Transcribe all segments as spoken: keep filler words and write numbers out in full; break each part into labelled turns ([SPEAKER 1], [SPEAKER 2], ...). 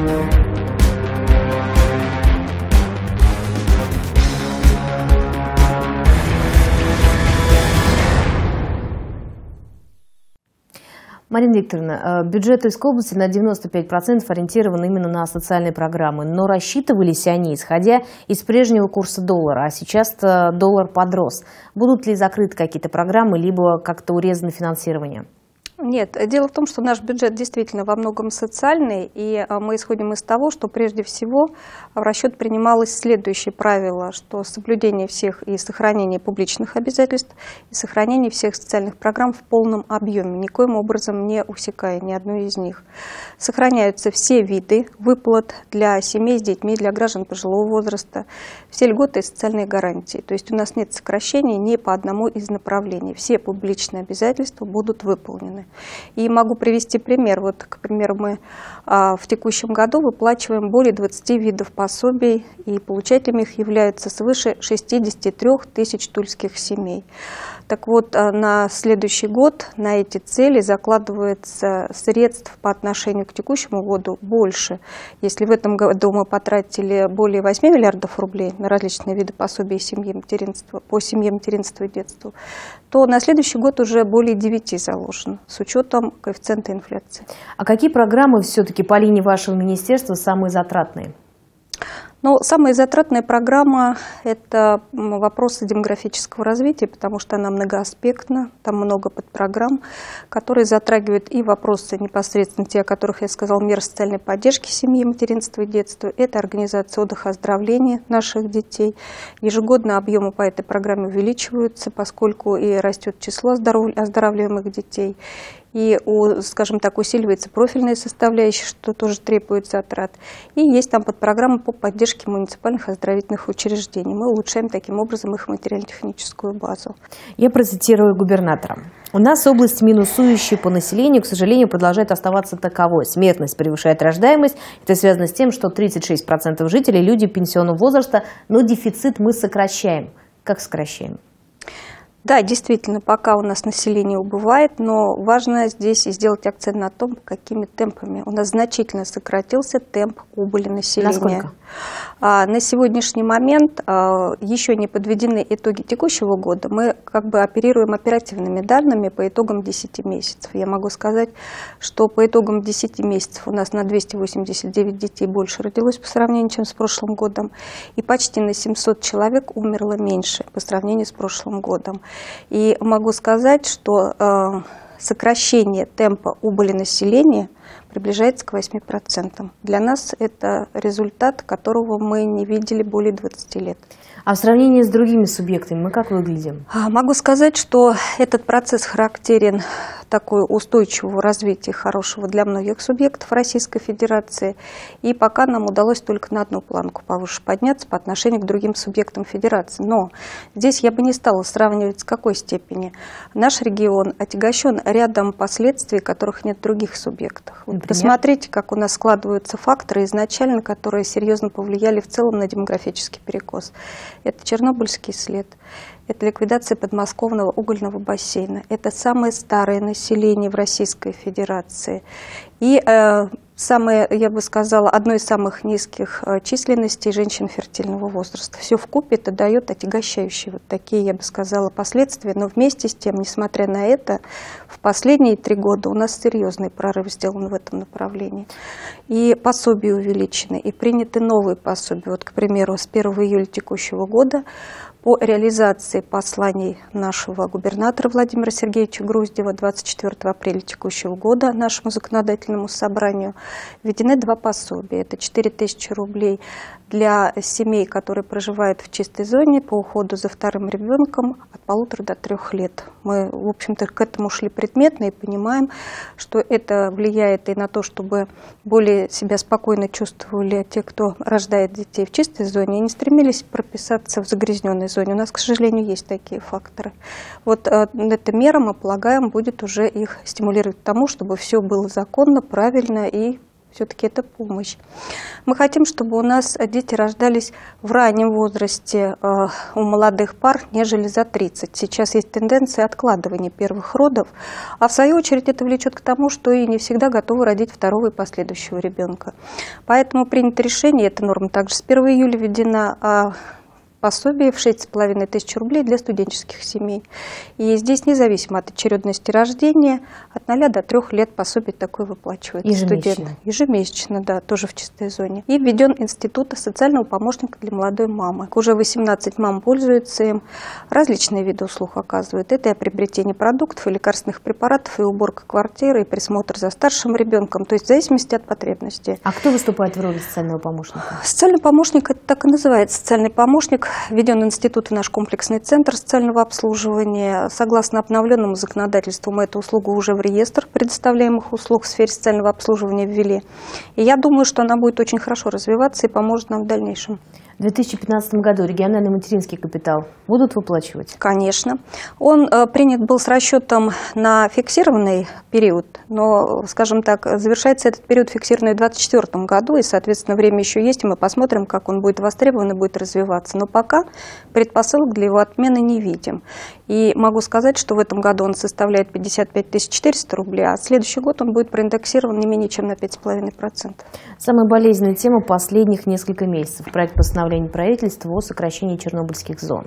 [SPEAKER 1] Марина Викторовна, бюджет Тульской области на девяносто пять процентов ориентирован именно на социальные программы, но рассчитывались они, исходя из прежнего курса доллара, а сейчас-то доллар подрос. Будут ли закрыты какие-то программы, либо как-то урезано финансирование?
[SPEAKER 2] Нет, дело в том, что наш бюджет действительно во многом социальный, и мы исходим из того, что прежде всего в расчет принималось следующее правило, что соблюдение всех и сохранение публичных обязательств, и сохранение всех социальных программ в полном объеме, никоим образом не усекая ни одну из них. Сохраняются все виды выплат для семей с детьми, для граждан пожилого возраста, все льготы и социальные гарантии. То есть у нас нет сокращений ни по одному из направлений. Все публичные обязательства будут выполнены. И могу привести пример. Вот, к примеру, мы а, в текущем году выплачиваем более двадцати видов пособий, и получателями их являются свыше шестидесяти трёх тысяч тульских семей. Так вот, а, на следующий год на эти цели закладывается средств по отношению к текущему году больше. Если в этом году мы потратили более восьми миллиардов рублей на различные виды пособий семьи, материнства, по семье, материнству и детству, то на следующий год уже более девяти заложено, с учетом коэффициента инфляции.
[SPEAKER 1] А какие программы все-таки по линии вашего министерства самые затратные?
[SPEAKER 2] Ну, самая затратная программа – это вопросы демографического развития, потому что она многоаспектна, там много подпрограмм, которые затрагивают и вопросы непосредственно те, о которых я сказала, меры социальной поддержки семьи, материнства и детства. Это организация отдыха, оздоровления наших детей. Ежегодно объемы по этой программе увеличиваются, поскольку и растет число оздоравливаемых детей. И, скажем так, усиливается профильная составляющая, что тоже требует затрат. И есть там подпрограмма по поддержке муниципальных оздоровительных учреждений. Мы улучшаем таким образом их материально-техническую базу.
[SPEAKER 1] Я процитирую губернатора. У нас область минусующая по населению, к сожалению, продолжает оставаться таковой. Смертность превышает рождаемость. Это связано с тем, что тридцать шесть процентов жителей – люди пенсионного возраста, но дефицит мы сокращаем. Как сокращаем?
[SPEAKER 2] Да, действительно, пока у нас население убывает, но важно здесь сделать акцент на том, какими темпами. У нас значительно сократился темп убыли населения.
[SPEAKER 1] Насколько?
[SPEAKER 2] А, на сегодняшний момент а, еще не подведены итоги текущего года. Мы как бы оперируем оперативными данными по итогам десяти месяцев. Я могу сказать, что по итогам десяти месяцев у нас на двести восемьдесят девять детей больше родилось по сравнению, чем с прошлым годом. И почти на семьсот человек умерло меньше по сравнению с прошлым годом. И могу сказать, что э, сокращение темпа убыли населения приближается к восьми процентам. Для нас это результат, которого мы не видели более двадцати лет.
[SPEAKER 1] А в сравнении с другими субъектами мы как выглядим?
[SPEAKER 2] Могу сказать, что этот процесс характерен такое устойчивого развития хорошего для многих субъектов Российской Федерации. И пока нам удалось только на одну планку повыше подняться по отношению к другим субъектам Федерации. Но здесь я бы не стала сравнивать, с какой степени. Наш регион отягощен рядом последствий, которых нет в других субъектах. Вот посмотрите, как у нас складываются факторы изначально, которые серьезно повлияли в целом на демографический перекос. Это Чернобыльский след, это ликвидация подмосковного угольного бассейна, это самое старое население в Российской Федерации. И э, самое, я бы сказала, одно из самых низких э, численностей женщин фертильного возраста. Все вкупе это дает отягощающие вот такие, я бы сказала, последствия. Но вместе с тем, несмотря на это, в последние три года у нас серьезный прорыв сделан в этом направлении. И пособия увеличены, и приняты новые пособия. Вот, к примеру, с первого июля текущего года по реализации посланий нашего губернатора Владимира Сергеевича Груздева двадцать четвёртого апреля текущего года нашему законодательному собранию введены два пособия. Это четыре тысячи рублей для семей, которые проживают в чистой зоне по уходу за вторым ребенком от полутора до трех лет. Мы, в общем-то, к этому шли предметно и понимаем, что это влияет и на то, чтобы более себя спокойно чувствовали те, кто рождает детей в чистой зоне, и не стремились прописаться в загрязненной зоне. У нас, к сожалению, есть такие факторы. Вот э, эта мера, мы полагаем, будет уже их стимулировать к тому, чтобы все было законно, правильно и Все-таки это помощь. Мы хотим, чтобы у нас дети рождались в раннем возрасте э, у молодых пар, нежели за тридцать. Сейчас есть тенденция откладывания первых родов, а в свою очередь это влечет к тому, что и не всегда готовы родить второго и последующего ребенка. Поэтому принято решение, эта норма также с первого июля введена, о пособие в шесть с половиной тысяч рублей для студенческих семей. И здесь, независимо от очередности рождения, от ноля до трёх лет пособие такое выплачивается
[SPEAKER 1] Ежемесячно.
[SPEAKER 2] студентам. Ежемесячно, да, тоже в чистой зоне. И введен институт социального помощника для молодой мамы. Уже восемнадцать мам пользуются им, различные виды услуг оказывают. Это и приобретение продуктов, и лекарственных препаратов, и уборка квартиры, и присмотр за старшим ребенком, то есть в зависимости от потребностей.
[SPEAKER 1] А кто выступает в роли социального помощника?
[SPEAKER 2] Социальный помощник, это так и называется, социальный помощник. Введен институт в наш комплексный центр социального обслуживания. Согласно обновленному законодательству, мы эту услугу уже в реестр предоставляемых услуг в сфере социального обслуживания ввели. И я думаю, что она будет очень хорошо развиваться и поможет нам в дальнейшем.
[SPEAKER 1] В две тысячи пятнадцатом году региональный материнский капитал будут выплачивать?
[SPEAKER 2] Конечно. Он э, принят был с расчетом на фиксированный период, но, скажем так, завершается этот период фиксированный в две тысячи двадцать четвёртом году, и, соответственно, время еще есть, и мы посмотрим, как он будет востребован и будет развиваться. Но пока предпосылок для его отмены не видим. И могу сказать, что в этом году он составляет пятьдесят пять тысяч четыреста рублей, а следующий год он будет проиндексирован не менее чем на пять с половиной процентов.
[SPEAKER 1] Самая болезненная тема последних несколько месяцев. Проект постановления правительства о сокращении чернобыльских зон.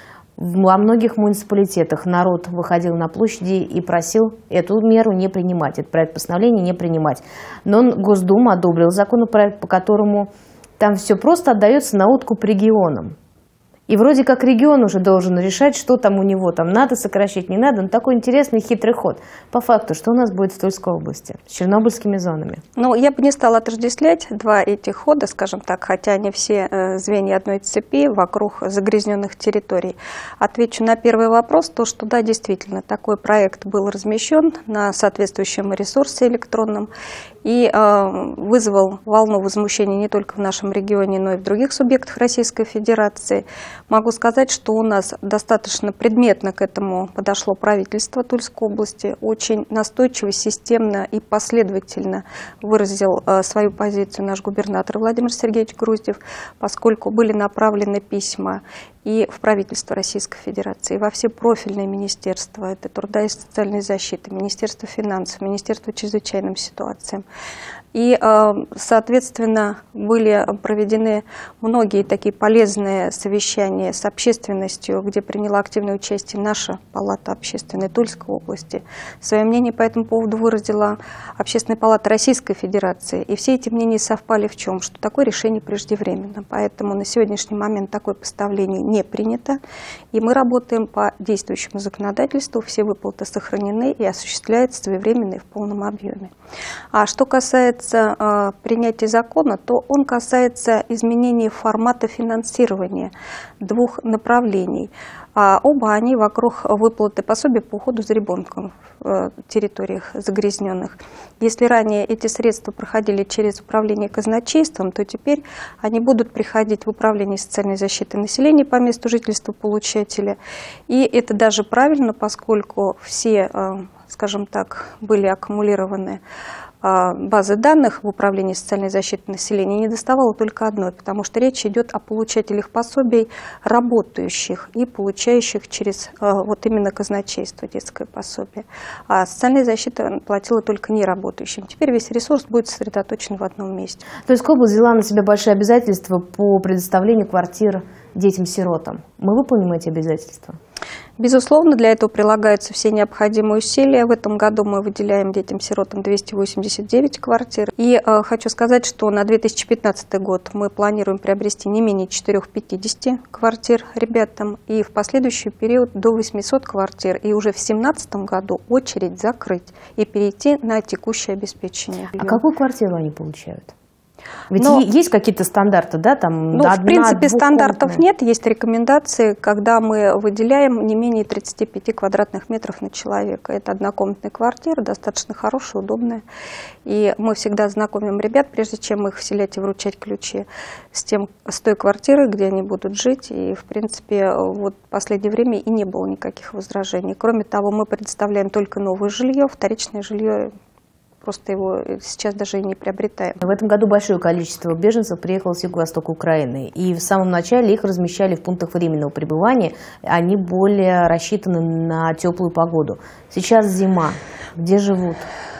[SPEAKER 1] Во многих муниципалитетах народ выходил на площади и просил эту меру не принимать, этот проект постановления не принимать. Но Госдума одобрила законопроект, по которому там все просто отдается на откуп регионам. И вроде как регион уже должен решать, что там у него, там надо сокращать, не надо. Но такой интересный хитрый ход. По факту, что у нас будет в Тульской области с чернобыльскими зонами?
[SPEAKER 2] Ну, я бы не стала отождествлять два этих хода, скажем так, хотя они все э, звенья одной цепи вокруг загрязненных территорий. Отвечу на первый вопрос, то, что да, действительно, такой проект был размещен на соответствующем ресурсе электронном и э, вызвал волну возмущения не только в нашем регионе, но и в других субъектах Российской Федерации. Могу сказать, что у нас достаточно предметно к этому подошло правительство Тульской области, очень настойчиво, системно и последовательно выразил э, свою позицию наш губернатор Владимир Сергеевич Груздев, поскольку были направлены письма и в правительство Российской Федерации, и во все профильные министерства, это труда и социальной защиты, Министерство финансов, Министерство чрезвычайным ситуациям. И, соответственно, были проведены многие такие полезные совещания с общественностью, где приняла активное участие наша палата общественной Тульской области. Свое мнение по этому поводу выразила Общественная палата Российской Федерации. И все эти мнения совпали в чем? Что такое решение преждевременно. Поэтому на сегодняшний момент такое постановление не принято. И мы работаем по действующему законодательству. Все выплаты сохранены и осуществляются своевременно и в полном объеме. А что касается принятия закона, то он касается изменения формата финансирования двух направлений. А оба они вокруг выплаты пособия по уходу за ребенком в территориях загрязненных. Если ранее эти средства проходили через управление казначейством, то теперь они будут приходить в управление социальной защиты населения по месту жительства получателя. И это даже правильно, поскольку все, скажем так, были аккумулированы базы данных в управлении социальной защиты населения, не доставало только одной, потому что речь идет о получателях пособий, работающих и получающих через вот именно казначейство детское пособие. А социальная защита платила только неработающим. Теперь весь ресурс будет сосредоточен в одном месте.
[SPEAKER 1] То есть область взяла на себя большие обязательства по предоставлению квартир детям-сиротам. Мы выполним эти обязательства?
[SPEAKER 2] Безусловно, для этого прилагаются все необходимые усилия. В этом году мы выделяем детям-сиротам двести восемьдесят девять квартир. И э, хочу сказать, что на две тысячи пятнадцатый год мы планируем приобрести не менее четырёхсот пятидесяти квартир ребятам, и в последующий период до восьмисот квартир. И уже в две тысячи семнадцатом году очередь закрыть и перейти на текущее обеспечение.
[SPEAKER 1] А какую квартиру они получают? Ведь
[SPEAKER 2] Но,
[SPEAKER 1] есть какие-то стандарты, да? Там
[SPEAKER 2] ну,
[SPEAKER 1] одна,
[SPEAKER 2] в принципе, стандартов
[SPEAKER 1] двухкомнатная.
[SPEAKER 2] нет. Есть рекомендации, когда мы выделяем не менее тридцати пяти квадратных метров на человека. Это однокомнатная квартира, достаточно хорошая, удобная. И мы всегда знакомим ребят, прежде чем их вселять и вручать ключи, с, тем, с той квартирой, где они будут жить. И, в принципе, вот в последнее время и не было никаких возражений. Кроме того, мы предоставляем только новое жилье, вторичное жилье просто его сейчас даже и не приобретаем.
[SPEAKER 1] В этом году большое количество беженцев приехало с юго-востока Украины, и в самом начале их размещали в пунктах временного пребывания, они более рассчитаны на теплую погоду. Сейчас зима, где живут?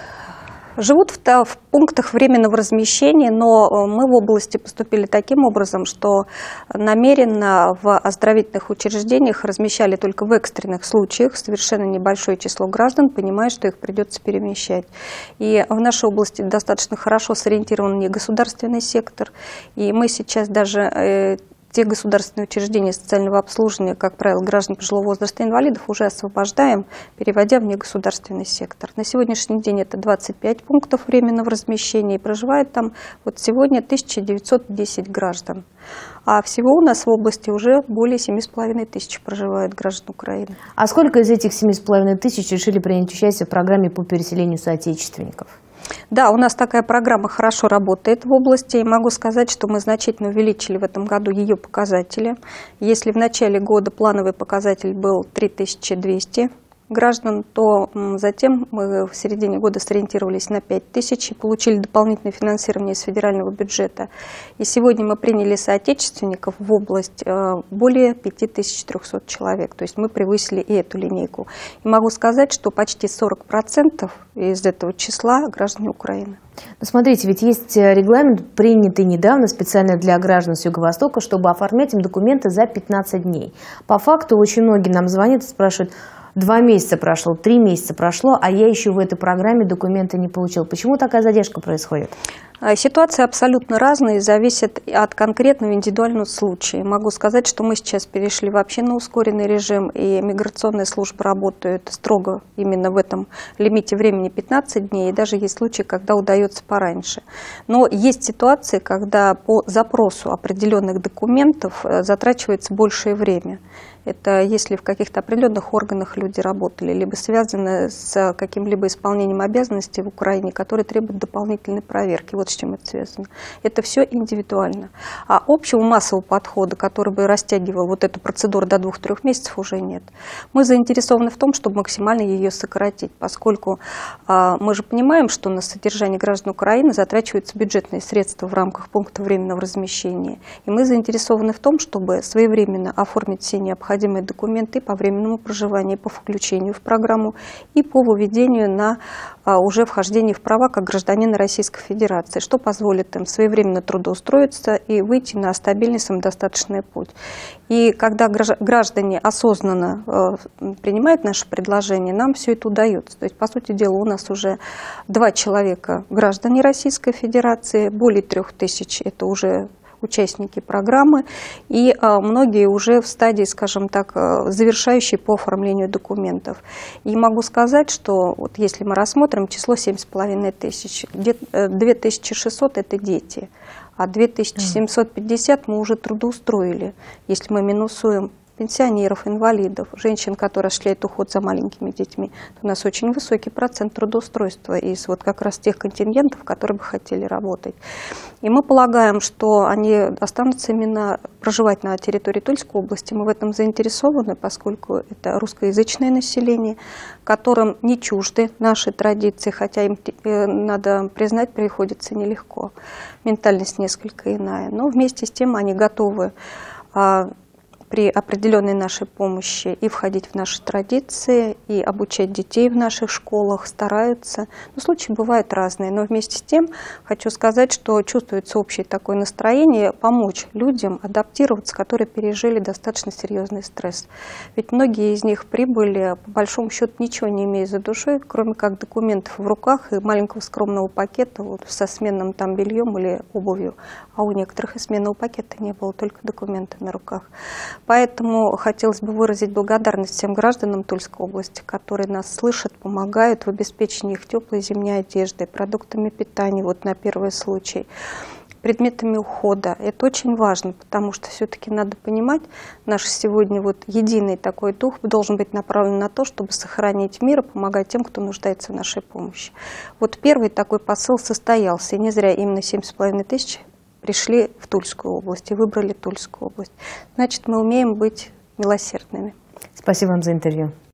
[SPEAKER 2] Живут в, в пунктах временного размещения, но мы в области поступили таким образом, что намеренно в оздоровительных учреждениях размещали только в экстренных случаях совершенно небольшое число граждан, понимая, что их придется перемещать. И в нашей области достаточно хорошо сориентирован негосударственный сектор, и мы сейчас даже... Э, Те государственные учреждения социального обслуживания, как правило, граждан пожилого возраста и инвалидов, уже освобождаем, переводя в негосударственный сектор. На сегодняшний день это двадцать пять пунктов временного размещения, и проживает там вот сегодня тысяча девятьсот десять граждан. А всего у нас в области уже более семи с половиной тысяч проживает граждан Украины.
[SPEAKER 1] А сколько из этих семи с половиной тысяч решили принять участие в программе по переселению соотечественников?
[SPEAKER 2] Да, у нас такая программа хорошо работает в области, и могу сказать, что мы значительно увеличили в этом году ее показатели. Если в начале года плановый показатель был три тысячи двести граждан, то затем мы в середине года сориентировались на пять тысяч и получили дополнительное финансирование из федерального бюджета. И сегодня мы приняли соотечественников в область более пяти тысяч трёхсот человек, то есть мы превысили и эту линейку. И могу сказать, что почти сорок процентов из этого числа граждане Украины.
[SPEAKER 1] Ну, смотрите, ведь есть регламент, принятый недавно специально для граждан с Юго-Востока, чтобы оформлять им документы за пятнадцать дней. По факту очень многие нам звонят и спрашивают: два месяца прошло, три месяца прошло, а я еще в этой программе документы не получил. Почему такая задержка происходит?
[SPEAKER 2] Ситуации абсолютно разные, зависят от конкретного индивидуального случая. Могу сказать, что мы сейчас перешли вообще на ускоренный режим, и миграционная служба работает строго именно в этом лимите времени пятнадцать дней, и даже есть случаи, когда удается пораньше. Но есть ситуации, когда по запросу определенных документов затрачивается большее время. Это если в каких-то определенных органах люди работали, либо связаны с каким-либо исполнением обязанностей в Украине, которые требуют дополнительной проверки. Вот с чем это связано. Это все индивидуально. А общего массового подхода, который бы растягивал вот эту процедуру до двух-трех месяцев, уже нет. Мы заинтересованы в том, чтобы максимально ее сократить, поскольку а, мы же понимаем, что на содержание граждан Украины затрачиваются бюджетные средства в рамках пункта временного размещения. И мы заинтересованы в том, чтобы своевременно оформить все необходимые необходимые документы по временному проживанию, по включению в программу и по выведению на а, уже вхождение в права как гражданина Российской Федерации, что позволит им своевременно трудоустроиться и выйти на стабильный самодостаточный путь. И когда граждане осознанно э, принимают наше предложение, нам все это удается. То есть, по сути дела, у нас уже два человека граждане Российской Федерации, более трех тысяч – это уже участники программы, и а, многие уже в стадии, скажем так, завершающей по оформлению документов. И могу сказать, что вот если мы рассмотрим число семь с половиной тысяч, две тысячи шестьсот – это дети, а две тысячи семьсот пятьдесят мы уже трудоустроили, если мы минусуем пенсионеров, инвалидов, женщин, которые осуществляют уход за маленькими детьми, то у нас очень высокий процент трудоустройства из вот как раз тех контингентов, которые бы хотели работать. И мы полагаем, что они останутся именно проживать на территории Тульской области. Мы в этом заинтересованы, поскольку это русскоязычное население, которым не чужды наши традиции, хотя им, надо признать, приходится нелегко. Ментальность несколько иная, но вместе с тем они готовы при определенной нашей помощи и входить в наши традиции, и обучать детей в наших школах, стараются. Но случаи бывают разные, но вместе с тем хочу сказать, что чувствуется общее такое настроение помочь людям адаптироваться, которые пережили достаточно серьезный стресс. Ведь многие из них прибыли, по большому счету, ничего не имея за душой, кроме как документов в руках и маленького скромного пакета вот, со сменным там бельем или обувью. А у некоторых и сменного пакета не было, только документы на руках. Поэтому хотелось бы выразить благодарность всем гражданам Тульской области, которые нас слышат, помогают в обеспечении их теплой зимней одеждой, продуктами питания, вот на первый случай, предметами ухода. Это очень важно, потому что все-таки надо понимать, наш сегодня вот единый такой дух должен быть направлен на то, чтобы сохранить мир и помогать тем, кто нуждается в нашей помощи. Вот первый такой посыл состоялся, и не зря именно семь с половиной тысяч пришли в Тульскую область и выбрали Тульскую область. Значит, мы умеем быть милосердными.
[SPEAKER 1] Спасибо вам за интервью.